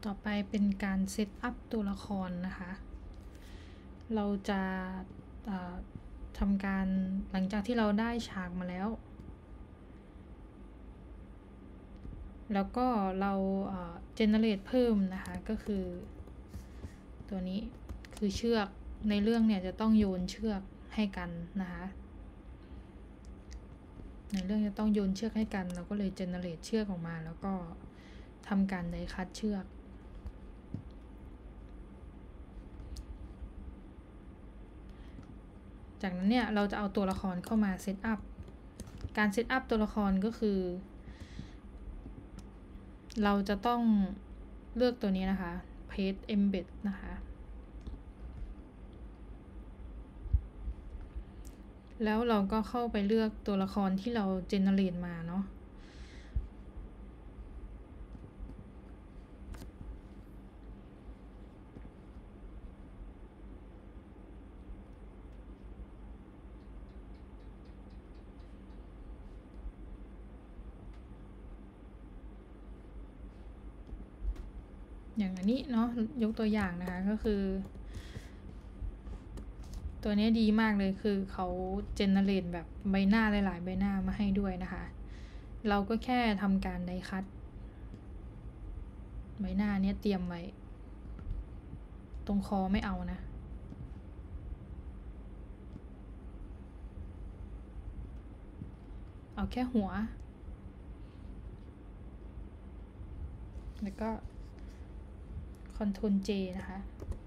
ต่อไปเป็นการเซตอัพตัวละครนะคะ เราจะทำการหลังจากที่เราได้ฉากมาแล้ว แล้วก็เราgenerate เพิ่มนะคะ ก็คือตัวนี้คือเชือกในเรื่องเนี่ยจะต้องโยนเชือกให้กันนะคะในเรื่องจะต้องโยนเชือกให้กันเราก็เลย generate เชือกออกมาแล้วก็ทำการไดคัตเชือกจากนั้นเนี่ยเราจะเอาตัวละครเข้ามาเซตอัพการเซตอัพตัวละครก็คือเราจะต้องเลือกตัวนี้นะคะ Page Embed นะคะแล้วเราก็เข้าไปเลือกตัวละครที่เรา generate มาเนาะอย่างอันนี้เนาะยกตัวอย่างนะคะก็คือตัวนี้ดีมากเลยคือเขาเจเนเรตแบบใบหน้าหลายๆใบหน้ามาให้ด้วยนะคะเราก็แค่ทำการไดคัตใบหน้านี้เตรียมไว้ตรงคอไม่เอานะเอาแค่หัวแล้วก็ Ctrl J นะคะ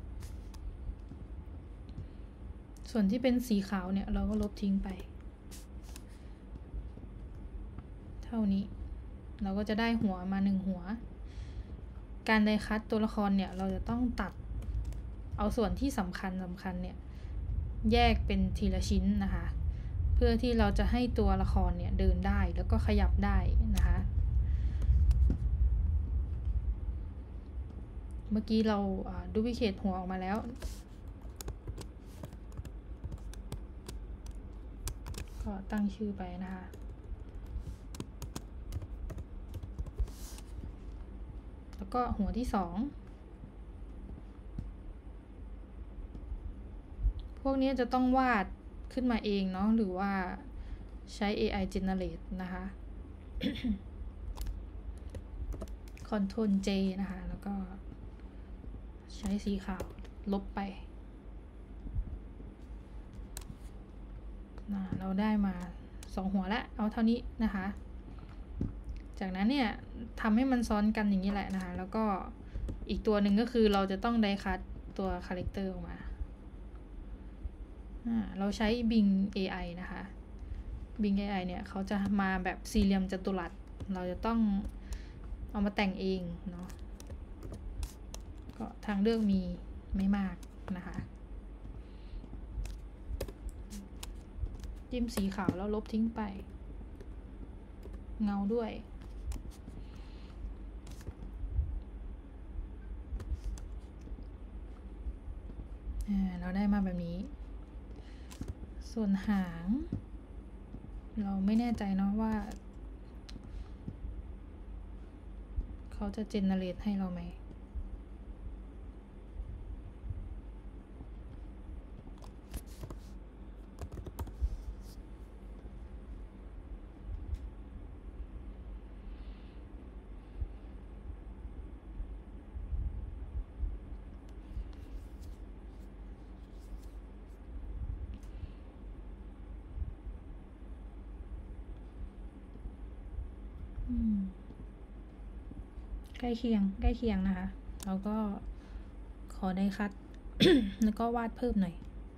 ส่วนที่เป็นสีขาวเนี่ยเราก็ลบทิ้งไปเท่านี้เราก็จะได้หัวมา1หัวการไดคัตตัวละครเนี่ยเราจะต้องตัดเอาส่วนที่สำคัญเนี่ยแยกเป็นทีละชิ้นนะคะเพื่อที่เราจะให้ตัวละครเนี่ยเดินได้แล้วก็ขยับได้นะคะเมื่อกี้เราดูพิเคทหัวออกมาแล้วก็ตั้งชื่อไปนะคะแล้วก็หัวที่2พวกนี้จะต้องวาดขึ้นมาเองเนาะหรือว่าใช้ AI generate นะคะ Ctrl J นะคะแล้วก็ใช้สีขาวลบไปเราได้มา2หัวแล้วเอาเท่านี้นะคะจากนั้นเนี่ยทำให้มันซ้อนกันอย่างนี้แหละนะคะแล้วก็อีกตัวหนึ่งก็คือเราจะต้องไดคัตตัวคาแรคเตอร์ออกมาเราใช้ Bing AI นะคะ Bing AI เนี่ยเขาจะมาแบบสี่เหลี่ยมจัตุรัสเราจะต้องเอามาแต่งเองเนาะก็ทางเลือกมีไม่มากนะคะจิ้มสีขาวแล้วลบทิ้งไปเงาด้วยเราได้มาแบบนี้ส่วนหางเราไม่แน่ใจเนาะว่าเขาจะเจเนเรตให้เราไหมใกล้เคียงนะคะเราก็ขอได้คัด แล้วก็วาดเพิ่มหน่อย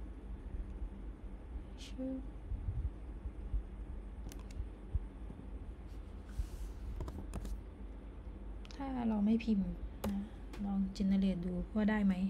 ถ้าเราไม่พิมพ์นะลองเจเนเรตดูว่าได้ไหม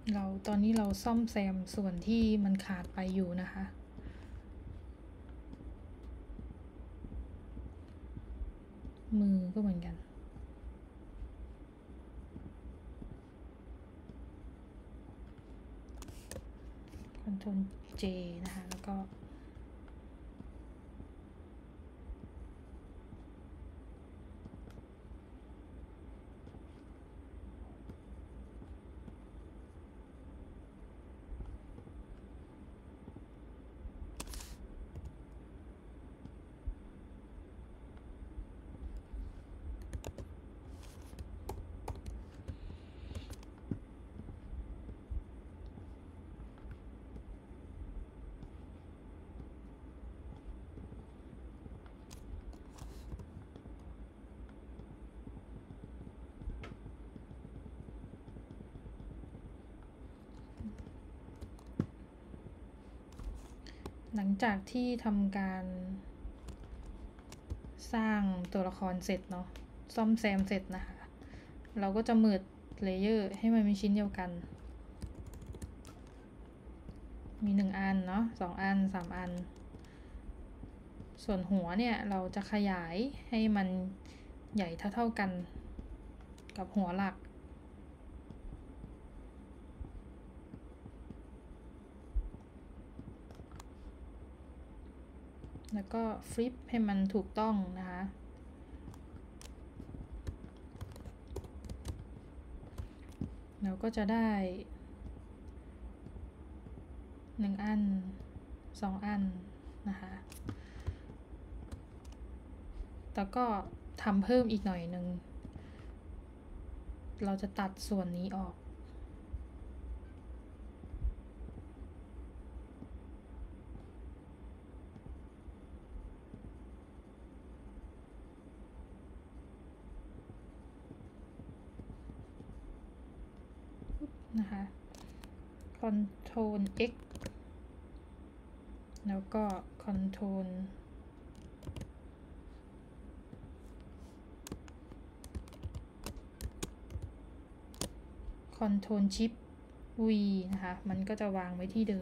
ตอนนี้เราซ่อมแซมส่วนที่มันขาดไปอยู่นะคะ มือก็เหมือนกัน Ctrl J นะคะ แล้วก็หลังจากที่ทำการสร้างตัวละครเสร็จเนาะซ่อมแซมเสร็จนะคะเราก็จะเมิร์จเลเยอร์ให้มันเป็นชิ้นเดียวกันมี1อันเนาะ2อัน3อันส่วนหัวเนี่ยเราจะขยายให้มันใหญ่เท่าๆกันกับหัวหลักแล้วก็ฟลิปให้มันถูกต้องนะคะเราก็จะได้1อัน2อันนะคะแล้วก็ทำเพิ่มอีกหน่อยนึงเราจะตัดส่วนนี้ออกนะคะ Ctrl X แล้วก็ Ctrl Shift V นะคะมันก็จะวางไว้ที่เดิม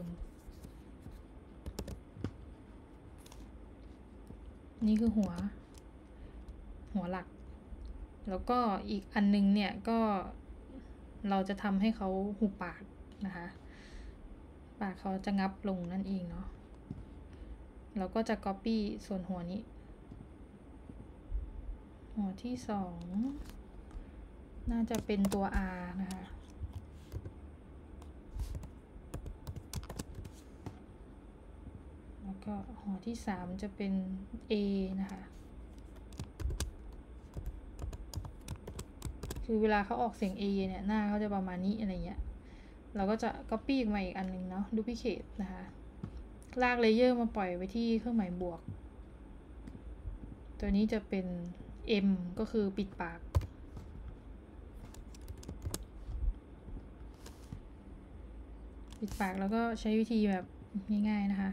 นี่คือหัวหลักแล้วก็อีกอันนึงเนี่ยก็เราจะทำให้เขาหุบปากนะคะปากเขาจะงับลงนั่นเองเนาะเราก็จะ copy ส่วนหัวนี้หัวที่2น่าจะเป็นตัว R นะคะแล้วก็หัวที่3จะเป็น A นะคะคือเวลาเขาออกเสียง A เนี่ยหน้าเขาจะประมาณนี้อะไรเงี้ยเราก็จะ copy มาอีกอันนึงเนาะ duplicate นะคะลากเลเยอร์มาปล่อยไว้ที่เครื่องหมายบวกตัวนี้จะเป็น M ก็คือปิดปากแล้วก็ใช้วิธีแบบง่ายๆนะคะ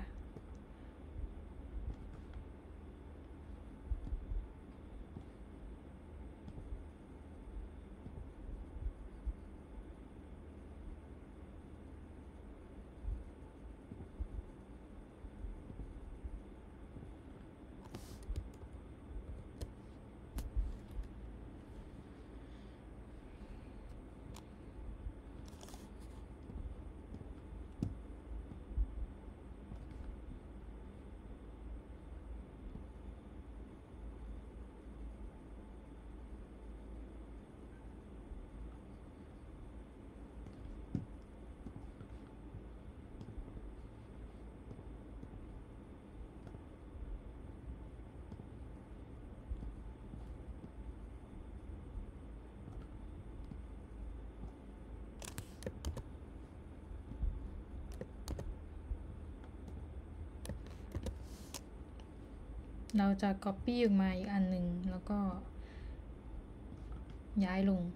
เราจะ copy ออกมาอีกอันหนึ่งแล้วก็ย้ายลง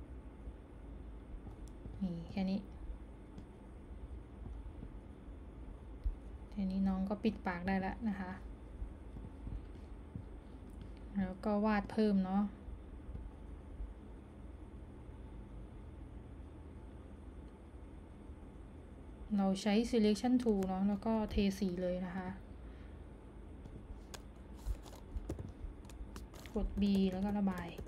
นี่แค่นี้ทีนี้น้องก็ปิดปากได้แล้วนะคะแล้วก็วาดเพิ่มเนาะเราใช้ selection tool เนาะแล้วก็เทสีเลยนะคะกด B แล้วก็ระบาย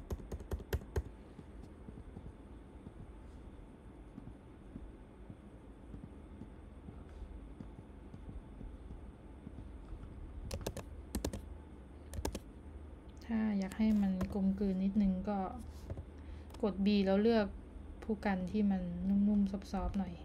ถ้าอยากให้มันกลมกลืนนิดนึงก็กด B แล้วเลือกผู้กันที่มันนุ่มๆซอฟๆหน่อย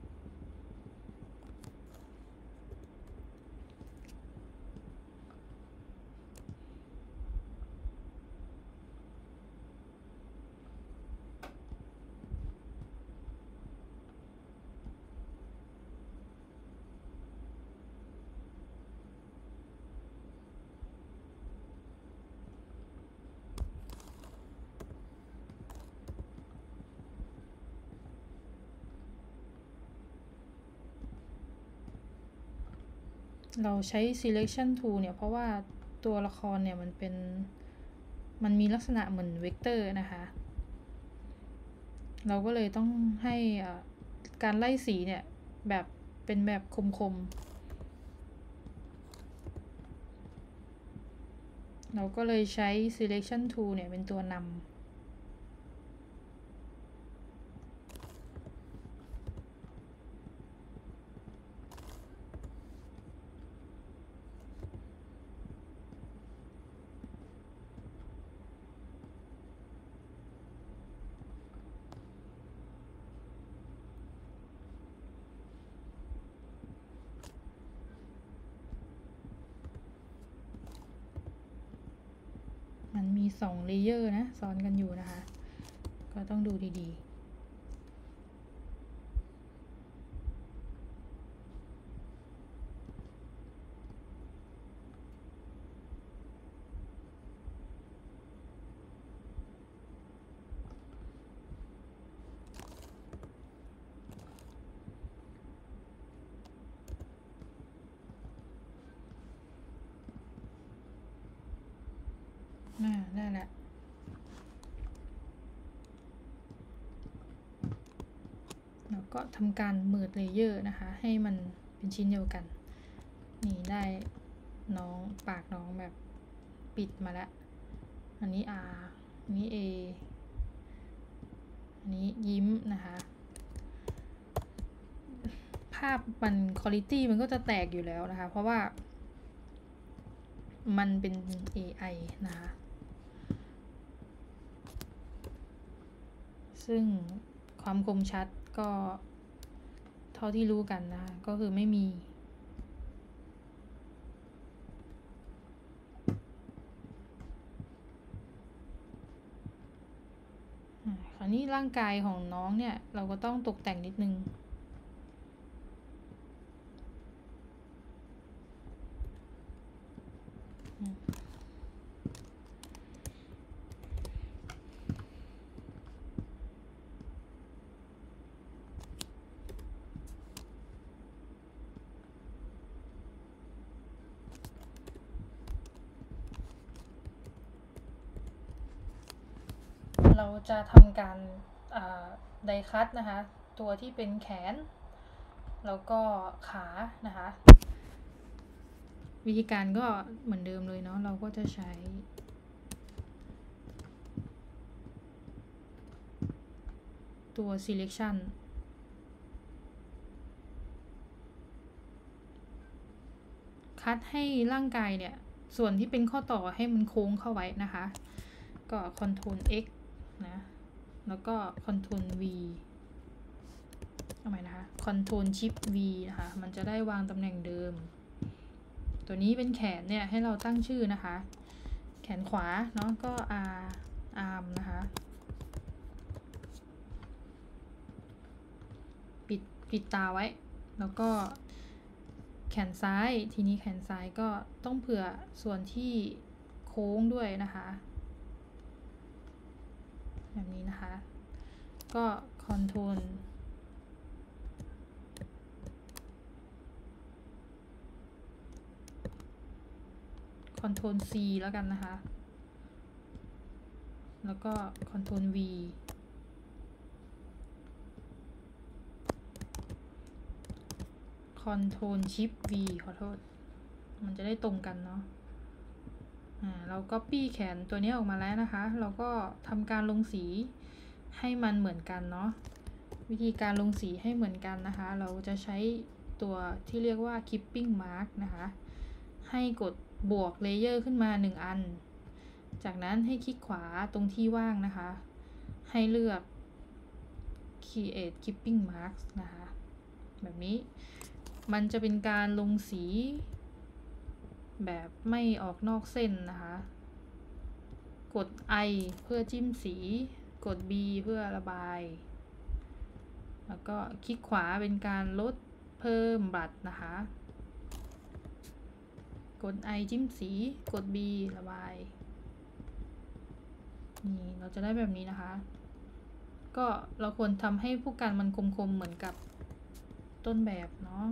เราใช้ selection tool เนี่ยเพราะว่าตัวละครเนี่ยมันมีลักษณะเหมือนเวกเตอร์นะคะเราก็เลยต้องให้การไล่สีเนี่ยเป็นแบบคมๆเราก็เลยใช้ selection tool เนี่ยเป็นตัวนำมันมี2เลเยอร์นะซ้อนกันอยู่นะคะก็ต้องดูดีๆได้แล้วแล้วก็ทำการเมิร์จเลเยอร์นะคะให้มันเป็นชิ้นเดียวกันนี่ได้น้องปากน้องแบบปิดมาแล้วอันนี้ R อันนี้ A อันนี้ยิ้มนะคะภาพมันคุณภาพมันก็จะแตกอยู่แล้วนะคะเพราะว่ามันเป็น AI นะคะซึ่งความคมชัดก็เท่าที่รู้กันนะคะก็คือไม่มีคราวนี้ร่างกายของน้องเนี่ยเราก็ต้องตกแต่งนิดนึงเราจะทำการไดคัตนะคะตัวที่เป็นแขนแล้วก็ขานะคะวิธีการก็เหมือนเดิมเลยเนาะเราก็จะใช้ตัว selection คัดให้ร่างกายเนี่ยส่วนที่เป็นข้อต่อให้มันโค้งเข้าไว้นะคะก็ Ctrl X นะแล้วก็ Ctrl V เอาใหม่นะคะ Ctrl Shift V นะคะมันจะได้วางตำแหน่งเดิมตัวนี้เป็นแขนเนี่ยให้เราตั้งชื่อนะคะแขนขวาเนาะก็ arm นะคะปิดตาไว้แล้วก็แขนซ้ายทีนี้แขนซ้ายก็ต้องเผื่อส่วนที่โค้งด้วยนะคะแบบนี้นะคะก็คอนโทรลC แล้วกันนะคะแล้วก็คอนโทรล V Ctrl Shift V ขอโทษมันจะได้ตรงกันเนาะเรา Copy แขนตัวนี้ออกมาแล้วนะคะเราก็ทำการลงสีให้มันเหมือนกันเนาะวิธีการลงสีให้เหมือนกันนะคะเราจะใช้ตัวที่เรียกว่า Clipping Mark นะคะให้กดบวกเลเยอร์ขึ้นมา1อันจากนั้นให้คลิกขวาตรงที่ว่างนะคะให้เลือก Create Clipping Marks นะคะแบบนี้มันจะเป็นการลงสีแบบไม่ออกนอกเส้นนะคะกด I เพื่อจิ้มสีกด B เพื่อระบายแล้วก็คลิกขวาเป็นการลดเพิ่มบลัดนะคะกด I จิ้มสีกด B ระบายนี่เราจะได้แบบนี้นะคะก็เราควรทำให้ผู้กันมันคมๆเหมือนกับต้นแบบเนาะ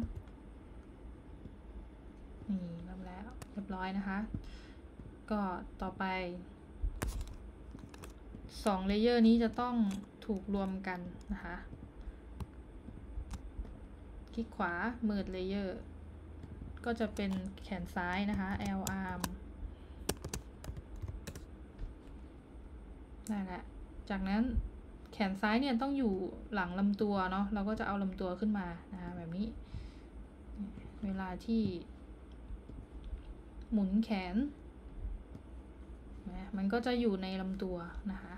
นี่เริ่มแล้วเรียบร้อยนะคะก็ต่อไป2เลเยอร์นี้จะต้องถูกรวมกันนะคะคลิกขวา Merge Layer ก็จะเป็นแขนซ้ายนะคะ L arm นั่นแหละจากนั้นแขนซ้ายเนี่ยต้องอยู่หลังลำตัวเนาะเราก็จะเอาลำตัวขึ้นมานะคะแบบนี้เวลาที่หมุนแขนนะมันก็จะอยู่ในลำตัวนะคะ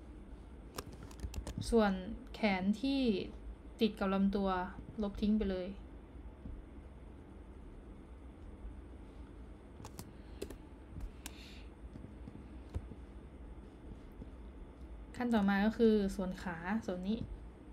ส่วนแขนที่ติดกับลำตัวลบทิ้งไปเลยขั้นต่อมาก็คือส่วนขาส่วนนี้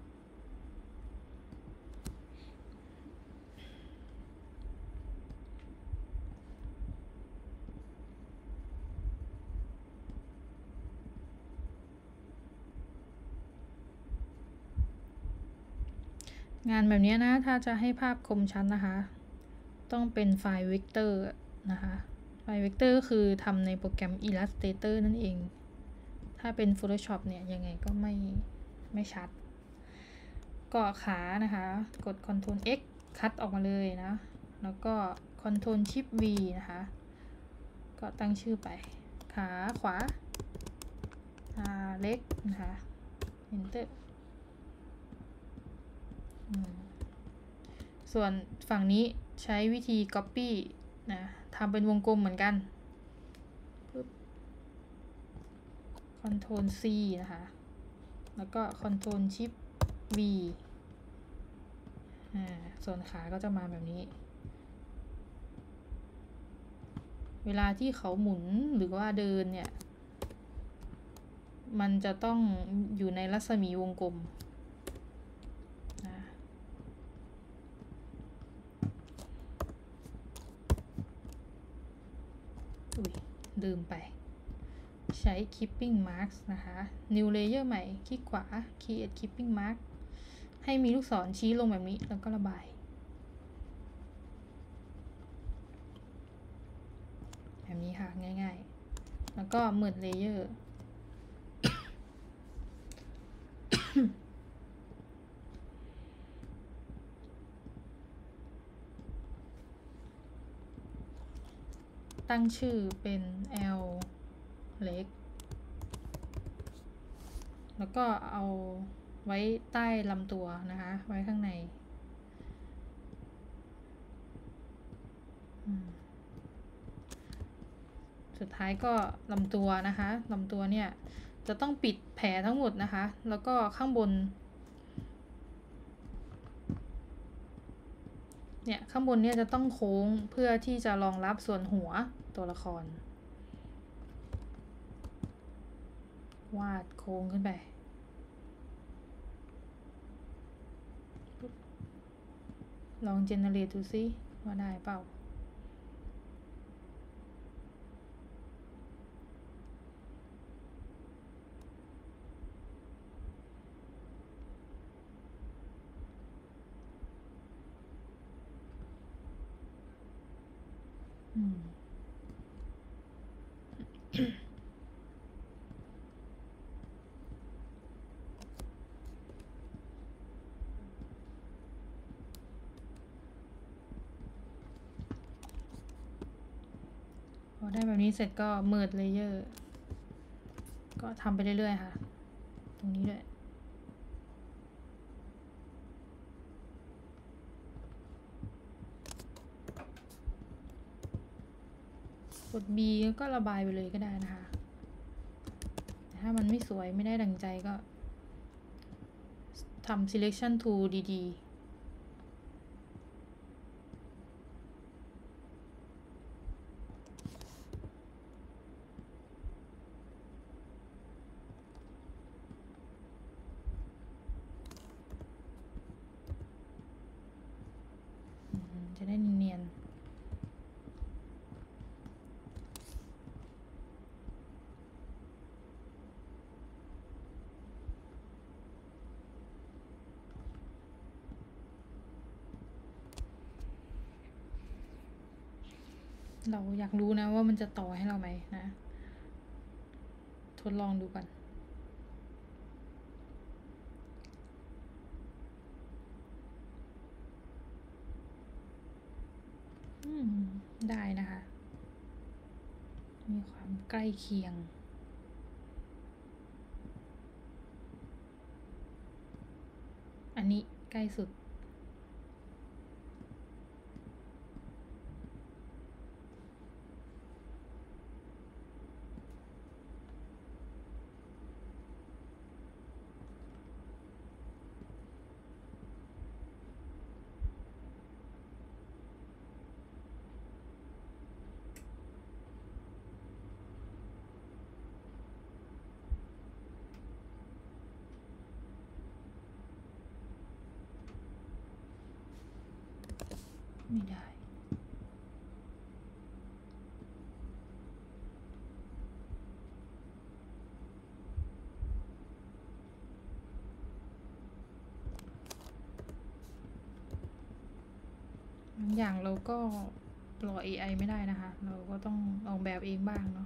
งานแบบนี้นะถ้าจะให้ภาพคมชัดนะคะต้องเป็นไฟล์เวกเตอร์นะคะไฟล์เวกเตอร์ก็คือทำในโปรแกรม Illustrator นั่นเองถ้าเป็น Photoshop เนี่ยยังไงก็ไม่ชัดก็ขานะคะกด Ctrl X คัดออกมาเลยนะแล้วก็ Ctrl Shift V นะคะก็ตั้งชื่อไปขาขวาเล็กนะคะ Enter ส่วนฝั่งนี้ใช้วิธี Copy นะทำเป็นวงกลมเหมือนกัน Ctrl C นะคะแล้วก็ Ctrl Shift V ส่วนขาก็จะมาแบบนี้เวลาที่เขาหมุนหรือว่าเดินเนี่ยมันจะต้องอยู่ในรัศมีวงกลมลืมไปใช้ Clipping Marks นะคะ New Layer ใหม่คลิกขวา Create Clipping Mark ให้มีลูกศรชี้ลงแบบนี้แล้วก็ระบายแบบนี้ค่ะง่ายๆแล้วก็ Merge Layer ตั้งชื่อเป็น L เล็กแล้วก็เอาไว้ใต้ลำตัวนะคะไว้ข้างในสุดท้ายก็ลำตัวนะคะลำตัวเนี่ยจะต้องปิดแผลทั้งหมดนะคะแล้วก็ข้างบนเนี่ยข้างบนเนี่ยจะต้องโค้งเพื่อที่จะรองรับส่วนหัวตัวละครวาดโค้งขึ้นไปลอง generate ดูซิว่าได้เปล่าพอได้แบบนี้เสร็จก็เมิร์จเลเยอร์ก็ทำไปเรื่อยๆค่ะตรงนี้ด้วยกด B ก็ระบายไปเลยก็ได้นะคะแต่ถ้ามันไม่สวยไม่ได้ดังใจก็ทำ selection tool ดีๆจะได้เนียนเราอยากรู้นะว่ามันจะต่อให้เราไหมนะทดลองดูก่อนได้นะคะมีความใกล้เคียงอันนี้ใกล้สุดไม่ได้บางอย่างเราก็รอ AI ไม่ได้นะคะเราก็ต้องออกแบบเองบ้างเนาะ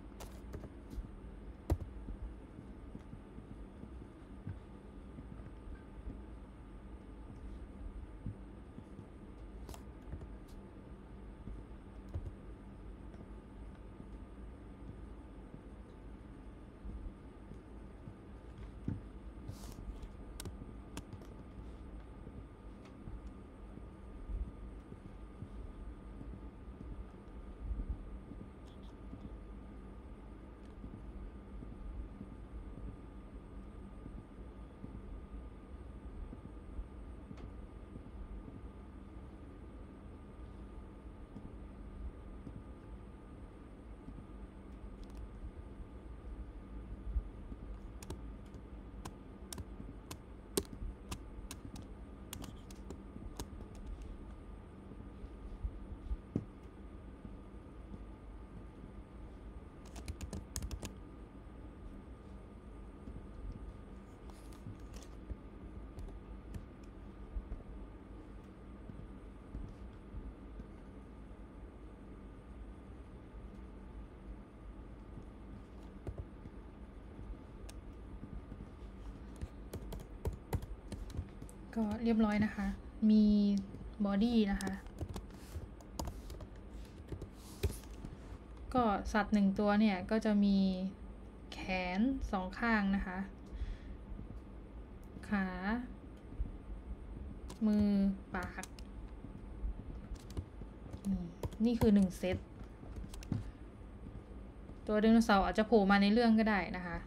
ก็เรียบร้อยนะคะมีบอดี้นะคะก็สัตว์1ตัวเนี่ยก็จะมีแขน2ข้างนะคะขามือปากนี่คือ1เซตตัวไดโนเสาร์อาจจะโผล่มาในเรื่องก็ได้นะคะ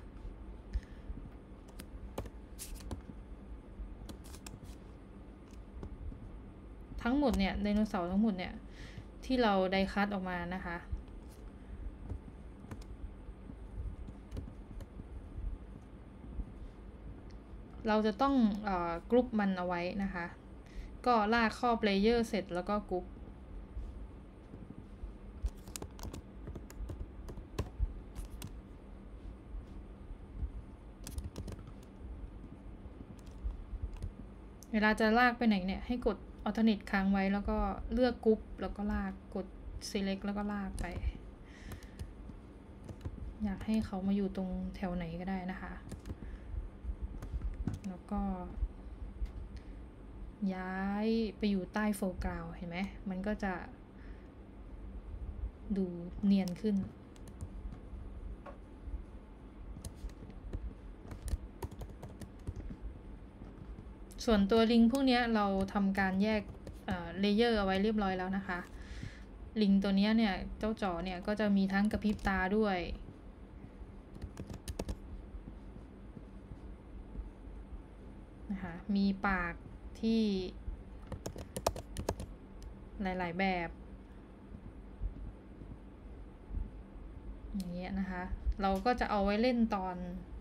ทั้งหมดเนี่ยไดโนเสาร์ทั้งหมดเนี่ยที่เราไดคัตออกมานะคะเราจะต้องกรุ๊ปมันเอาไว้นะคะก็ลากครอบเลเยอร์เสร็จแล้วก็กรุ๊ปเวลาจะลากไปไหนเนี่ยให้กด alternate ค้างไว้แล้วก็เลือกกรุ๊ปแล้วก็ลากกด select แล้วก็ลากไปอยากให้เขามาอยู่ตรงแถวไหนก็ได้นะคะแล้วก็ย้ายไปอยู่ใต้โฟกัสเห็นไหมมันก็จะดูเนียนขึ้นส่วนตัวลิงพวกนี้เราทำการแยกเลเยอร์เอาไว้เรียบร้อยแล้วนะคะลิงตัวนี้เนี่ยเจ้าจ๋อเนี่ยก็จะมีทั้งกระพริบตาด้วยนะคะมีปากที่หลายๆแบบอย่างเงี้ยนะคะเราก็จะเอาไว้เล่นตอน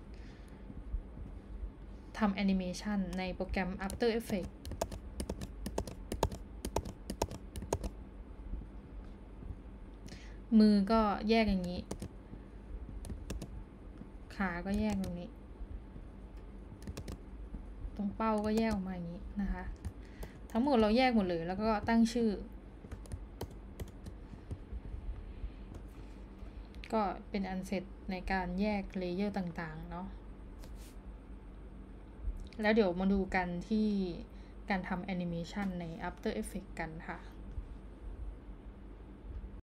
ทำแอนิเมชันในโปรแกรม After Effects มือก็แยกอย่างนี้ขาก็แยกตรงนี้ตรงเป้าก็แยกออกมาอย่างนี้นะคะทั้งหมดเราแยกหมดเลยแล้วก็ตั้งชื่อก็เป็นอันเสร็จในการแยกเลเยอร์ต่างๆเนาะแล้วเดี๋ยวมาดูกันที่การทำแอนิเมชันใน After Effects กันค่ะ